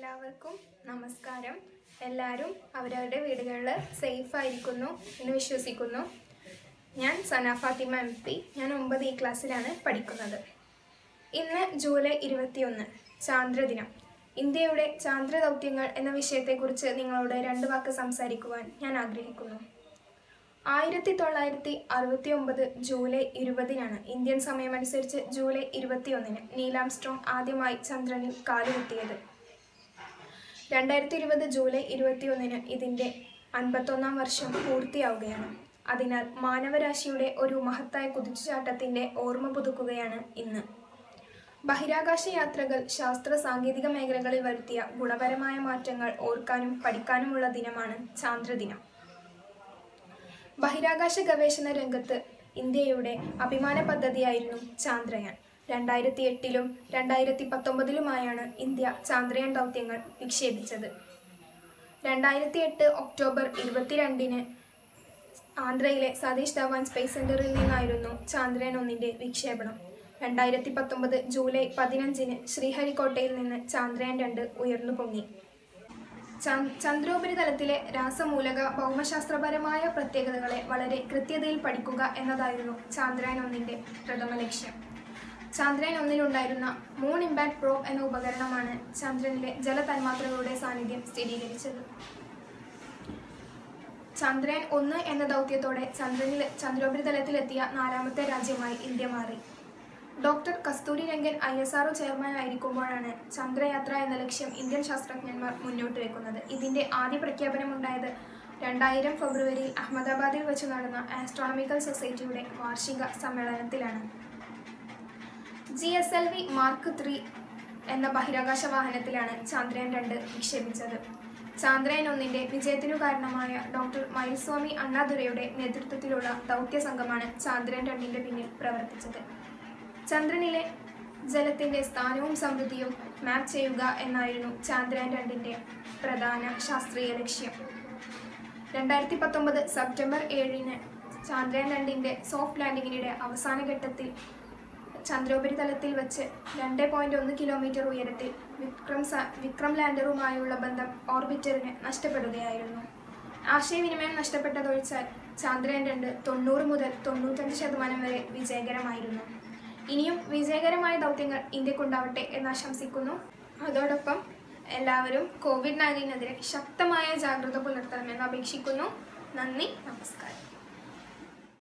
എല്ലാവർക്കും നമസ്കാരം. എല്ലാവരും അവരവരുടെ വീടുകളിൽ സേഫ് ആയിരിക്കുന്നു എന്ന് വിശ്വസിക്കുന്നു. ഞാൻ സന ഫാത്തിമ MP. ഞാൻ 9 ക്ലാസ്സിലാണ് പഠിക്കുന്നത്. ഇന്ന് ജൂലൈ 21 ചാന്ദ്രദിനം. ഇന്ത്യയുടെ ചാന്ദ്രദൗത്യങ്ങൾ എന്ന വിഷയത്തെക്കുറിച്ച് നിങ്ങളോട് 2 വാക്ക് സംസാരിക്കുവാൻ ഞാൻ ആഗ്രഹിക്കുന്നു. 1969 ജൂലൈ 20 ഇന്ത്യൻ സമയമനുസരിച്ച് ജൂലൈ 21 നീൽ ആംസ്ട്രോങ് ആദ്യമായി ചന്ദ്രനിൽ കാലുകുത്തിയത്. 2020 ജൂലൈ 21 ഇതിൻ്റെ 51ാം വർഷം പൂർത്തിയാവുകയാണ്. അതിനാൽ മാനവരാശിയുടെ ഒരു മഹത്തായ കുതിച്ചുചാട്ടത്തിൻ്റെ ഓർമ്മ പുതുക്കുകയാണ് ഇന്ന്. ബഹിരാകാശ യാത്രകൾ ശാസ്ത്ര സാങ്കേതിക മേഖലകളിൽ വരുത്തിയ ഗുണപരമായ മാറ്റങ്ങൾ ഓർക്കാനും പഠിക്കാനുമുള്ള ദിനമാണ് ചാന്ദ്രദിനം. ബഹിരാകാശ ഗവേഷണ രംഗത്ത് ഇന്ത്യയുടെ അഭിമാന പദ്ധതിയായിരുന്നു ചാന്ദ്രയാൻ. 2008 2019 ഇന്ത്യ ചാന്ദ്രയാൻ ദൗത്യങ്ങൾ വിക്ഷേപിച്ചത്. 2008 ഒക്ടോബർ 22 ആന്ധ്രയിലെ സതീഷ് ധവാൻ സ്പേസ് സെന്ററിൽ നിന്നായിരുന്നു ചാന്ദ്രയാൻ 1 വിക്ഷേപണം. 2019 ജൂലൈ 15 ശ്രീഹരിക്കോട്ടയിൽ നിന്ന് ചാന്ദ്രയാൻ 2 ഉയർന്നു പൊങ്ങി. ചന്ദ്രോപരിതലത്തിലെ രാസമൂലക ഭൗമശാസ്ത്രപരമായ പ്രത്യേകതകളെ വളരെ കൃത്യതയിൽ പഠിക്കുക എന്നതായിരുന്നു ചാന്ദ്രയാൻ 1 പ്രഥമ ലക്ഷ്യം. ചാന്ദ്രയാൻ 1 മൂൺ ഇമ്പാക്ട് പ്രോബ് എന്ന ഉപകരണമാണ് ചന്ദ്രനിലെ ജലതന്മാത്രകളുടെ സാന്നിധ്യം സ്ഥിരീകരിച്ചത്. ചാന്ദ്രയാൻ 1 എന്ന ദൗത്യത്തോടെ ചന്ദ്രോപരിതലത്തിലെത്തിയ 4ാമത്തെ രാജ്യമായി ഇന്ത്യ മാറി. Doctor Kasturi Rangan ISRO chairman ആയിരിക്കുമ്പോഴാണ് ചന്ദ്രയാത്ര എന്ന ലക്ഷ്യം ഇന്ത്യൻ ശാസ്ത്രജ്ഞന്മാർ മുന്നോട്ട് വയ്ക്കുന്നത്. ഇതിൻ്റെ ആദ്യ പ്രഖ്യാപനമുണ്ടായത് 2000 ഫെബ്രുവരിയിൽ അഹമ്മദാബാദിൽ വെച്ച് നടന്ന ആസ്ട്രോണമിക്കൽ സൊസൈറ്റിയുടെ വാർഷിക സമ്മേളനത്തിലാണ്. GSLV മാർക്ക് 3 എന്ന ബഹിരാകാശ വാഹനത്തിലാണ് ചാന്ദ്രയാൻ 2 വിക്ഷേപിച്ചത്. ചാന്ദ്രയാൻ 1 വിജയത്തിനു കാരണമായ ഡോക്ടർ മയിൽസ്വാമി അണ്ണാദുരൈയുടെ നേതൃത്വത്തിലുള്ള ദൗത്യ സംഘമാണ് ചാന്ദ്രയാൻ 2 പിന്നിൽ പ്രവർത്തിച്ചത്. ചന്ദ്രനിലെ ജലത്തിൻ്റെ സ്ഥാനവും സമൃദ്ധിയും മാപ്പ് ചെയ്യുക എന്നായിരുന്നു ചാന്ദ്രയാൻ 2 പ്രധാന ശാസ്ത്രീയ ലക്ഷ്യം. 2019 സെപ്റ്റംബർ 7 ചാന്ദ്രയാൻ 2 സോഫ്റ്റ് ലാൻഡിങ്ങിനിടെ അവസാന ഘട്ടത്തിൽ ചന്ദ്രോപരിതലത്തിൽ വെച്ച് 2.1 കിലോമീറ്റർ ഉയരത്തിൽ വിക്രം ലാൻഡറുമായുള്ള ബന്ധം ഓർബിറ്ററിന് നഷ്ടപ്പെടുകയായിരുന്നു. ആശയവിനിമയം നഷ്ടപ്പെട്ടതൊഴിച്ചാൽ ചാന്ദ്രയാൻ 2 90 മുതൽ 95% വരെ വിജയകരമായിരുന്നു. ഇനിയും വിജയകരമായ ദൗത്യങ്ങൾ ഇന്ത്യക്കുണ്ടാവട്ടെ എന്ന് ആശംസിക്കുന്നു. അതോടൊപ്പം എല്ലാവരും COVID-19 ശക്തമായ ജാഗ്രത പുലർത്തണമെന്ന് അപേക്ഷിക്കുന്നു. നന്ദി, നമസ്കാരം.